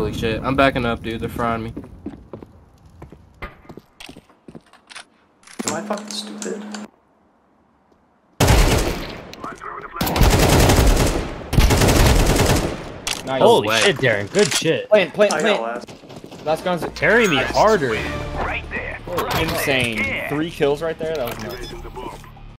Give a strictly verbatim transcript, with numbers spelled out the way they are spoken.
Holy shit. I'm backing up, dude. They're frying me. Am I fucking stupid? Nice. Holy way. shit, Darren. Good shit. Plant, plant, I plant. got last. Last gun's Carry me harder. Right there. insane. Three kills right there. That was nuts.